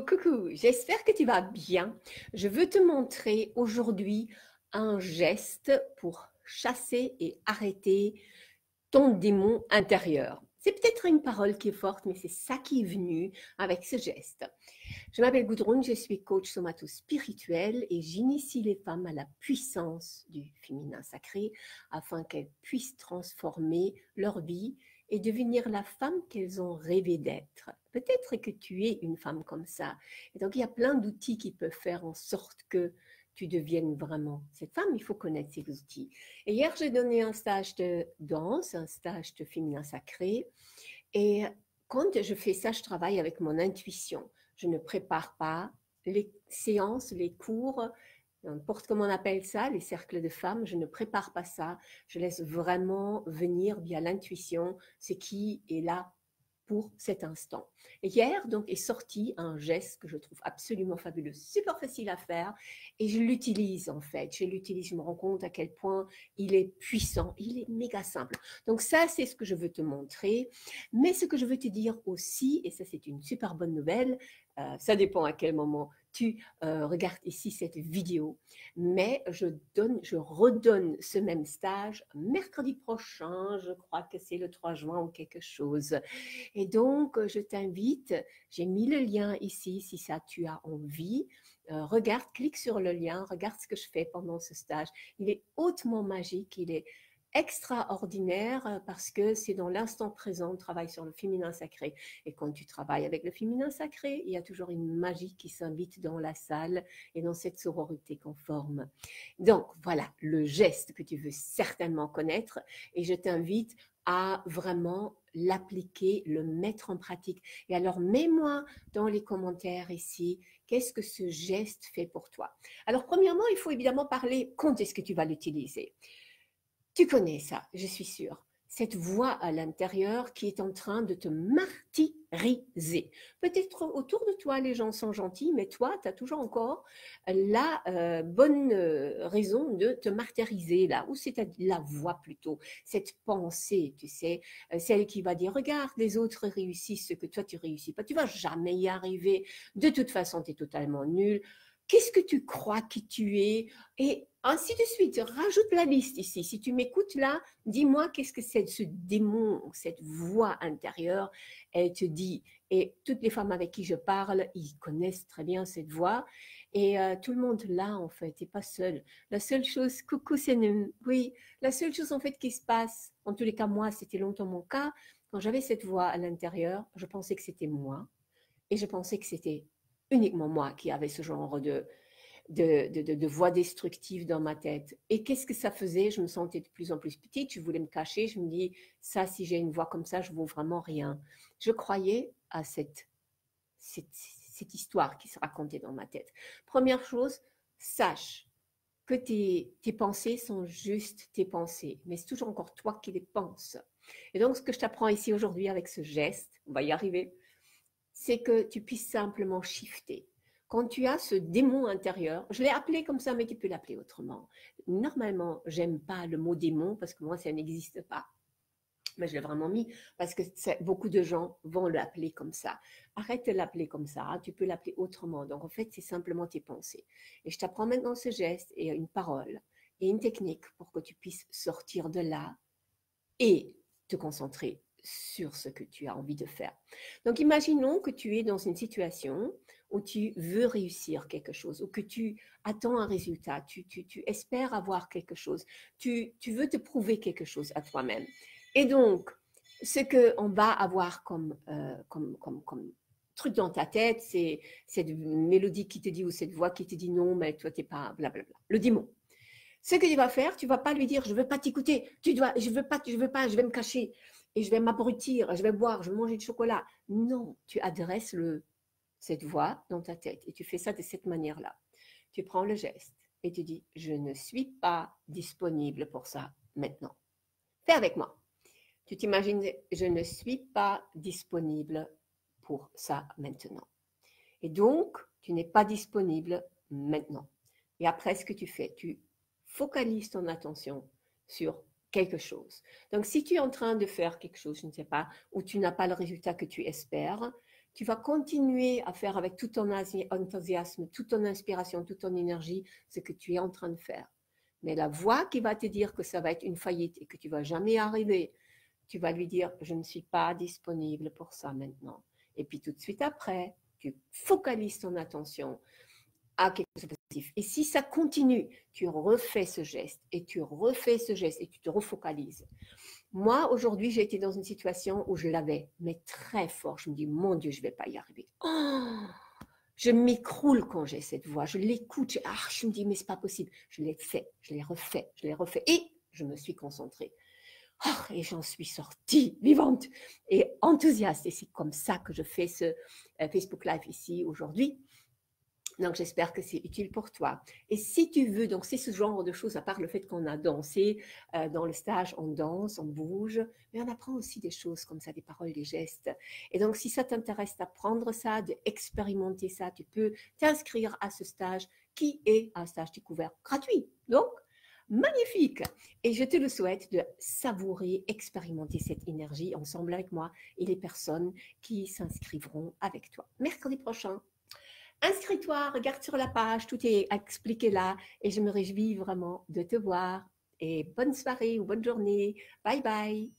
Coucou, j'espère que tu vas bien. Je veux te montrer aujourd'hui un geste pour chasser et arrêter ton démon intérieur. C'est peut-être une parole qui est forte, mais c'est ça qui est venu avec ce geste. Je m'appelle Gudrun, je suis coach somato-spirituel et j'initie les femmes à la puissance du féminin sacré afin qu'elles puissent transformer leur vie et devenir la femme qu'elles ont rêvé d'être. Peut-être que tu es une femme comme ça. Et donc, il y a plein d'outils qui peuvent faire en sorte que tu deviennes vraiment cette femme. Il faut connaître ces outils. Et hier, j'ai donné un stage de danse, un stage de féminin sacré. Et quand je fais ça, je travaille avec mon intuition. Je ne prépare pas les séances, les cours, n'importe comment on appelle ça, les cercles de femmes, je ne prépare pas ça. Je laisse vraiment venir via l'intuition ce qui est là pour cet instant. Et hier, donc, est sorti un geste que je trouve absolument fabuleux, super facile à faire, et je l'utilise en fait. Je l'utilise, je me rends compte à quel point il est puissant, il est méga simple. Donc ça, c'est ce que je veux te montrer. Mais ce que je veux te dire aussi, et ça c'est une super bonne nouvelle, ça dépend à quel moment tu regardes ici cette vidéo, mais je redonne ce même stage mercredi prochain, je crois que c'est le 3 juin ou quelque chose. Et donc, je t'invite, j'ai mis le lien ici, si ça tu as envie, regarde, clique sur le lien, regarde ce que je fais pendant ce stage. Il est hautement magique, il est extraordinaire parce que c'est dans l'instant présent, on travaille sur le féminin sacré. Et quand tu travailles avec le féminin sacré, il y a toujours une magie qui s'invite dans la salle et dans cette sororité qu'on forme. Donc, voilà le geste que tu veux certainement connaître et je t'invite à vraiment l'appliquer, le mettre en pratique. Et alors, mets-moi dans les commentaires ici, qu'est-ce que ce geste fait pour toi? Alors, premièrement, il faut évidemment parler quand est-ce que tu vas l'utiliser. Tu connais ça, je suis sûre. Cette voix à l'intérieur qui est en train de te martyriser. Peut-être autour de toi, les gens sont gentils, mais toi, tu as toujours encore la bonne raison de te martyriser là, ou c'est la voix plutôt, cette pensée, tu sais, celle qui va dire, regarde, les autres réussissent ce que toi, tu réussis pas. Tu vas jamais y arriver. De toute façon, tu es totalement nul. Qu'est-ce que tu crois qui tu es? Et ainsi de suite, rajoute la liste ici. Si tu m'écoutes là, dis-moi qu'est-ce que c'est ce démon, cette voix intérieure, elle te dit. Et toutes les femmes avec qui je parle, ils connaissent très bien cette voix. Et tout le monde là, en fait, n'est pas seul. La seule chose, coucou Senem, oui, la seule chose en fait qui se passe, en tous les cas moi, c'était longtemps mon cas, quand j'avais cette voix à l'intérieur, je pensais que c'était moi. Et je pensais que c'était uniquement moi qui avais ce genre de voix destructive dans ma tête. Et qu'est-ce que ça faisait? Je me sentais de plus en plus petite, je voulais me cacher, je me dis, ça, si j'ai une voix comme ça, je ne vaux vraiment rien. Je croyais à cette histoire qui se racontait dans ma tête. Première chose, sache que tes pensées sont juste tes pensées, mais c'est toujours encore toi qui les penses. Et donc, ce que je t'apprends ici aujourd'hui avec ce geste, on va y arriver, c'est que tu puisses simplement shifter. Quand tu as ce démon intérieur, je l'ai appelé comme ça, mais tu peux l'appeler autrement. Normalement, j'aime pas le mot démon parce que moi, ça n'existe pas. Mais je l'ai vraiment mis parce que beaucoup de gens vont l'appeler comme ça. Arrête de l'appeler comme ça, hein, tu peux l'appeler autrement. Donc, en fait, c'est simplement tes pensées. Et je t'apprends maintenant ce geste et une parole et une technique pour que tu puisses sortir de là et te concentrer sur ce que tu as envie de faire. Donc, imaginons que tu es dans une situation où tu veux réussir quelque chose, ou que tu attends un résultat, tu espères avoir quelque chose, tu veux te prouver quelque chose à toi-même. Et donc, ce qu'on va avoir comme truc dans ta tête, c'est cette mélodie qui te dit, ou cette voix qui te dit non, mais toi, t'es pas blablabla. Le démon. Ce que tu vas faire, tu ne vas pas lui dire, je ne veux pas t'écouter, je veux pas, je vais me cacher et je vais m'abrutir, je vais boire, je vais manger du chocolat. Non, tu adresses cette voix dans ta tête et tu fais ça de cette manière-là. Tu prends le geste et tu dis, je ne suis pas disponible pour ça maintenant. Fais avec moi. Tu t'imagines, je ne suis pas disponible pour ça maintenant. Et donc, tu n'es pas disponible maintenant. Et après, ce que tu fais, tu focalises ton attention sur quelque chose. Donc, si tu es en train de faire quelque chose, je ne sais pas, ou tu n'as pas le résultat que tu espères, tu vas continuer à faire avec tout ton enthousiasme, toute ton inspiration, toute ton énergie, ce que tu es en train de faire. Mais la voix qui va te dire que ça va être une faillite et que tu vas jamais y arriver, tu vas lui dire, je ne suis pas disponible pour ça maintenant. Et puis tout de suite après, tu focalises ton attention à quelque chose de positif. Et si ça continue, tu refais ce geste et tu refais ce geste et tu te refocalises. Moi, aujourd'hui, j'ai été dans une situation où je l'avais, mais très fort. Je me dis, mon Dieu, je ne vais pas y arriver. Oh, je m'écroule quand j'ai cette voix. Je l'écoute. Je me dis, mais c'est pas possible. Je l'ai fait, je l'ai refait, je l'ai refait. Et je me suis concentrée. Oh, et j'en suis sortie vivante et enthousiaste. Et c'est comme ça que je fais ce Facebook Live ici aujourd'hui. Donc, j'espère que c'est utile pour toi. Et si tu veux, donc c'est ce genre de choses, à part le fait qu'on a dansé dans le stage, on danse, on bouge, mais on apprend aussi des choses comme ça, des paroles, des gestes. Et donc, si ça t'intéresse d'apprendre ça, d'expérimenter ça, tu peux t'inscrire à ce stage qui est un stage découvert gratuit. Donc, magnifique. Et je te le souhaite de savourer, expérimenter cette énergie ensemble avec moi et les personnes qui s'inscriveront avec toi. Mercredi prochain. Inscris-toi, regarde sur la page, tout est expliqué là et je me réjouis vraiment de te voir. Et bonne soirée ou bonne journée. Bye bye.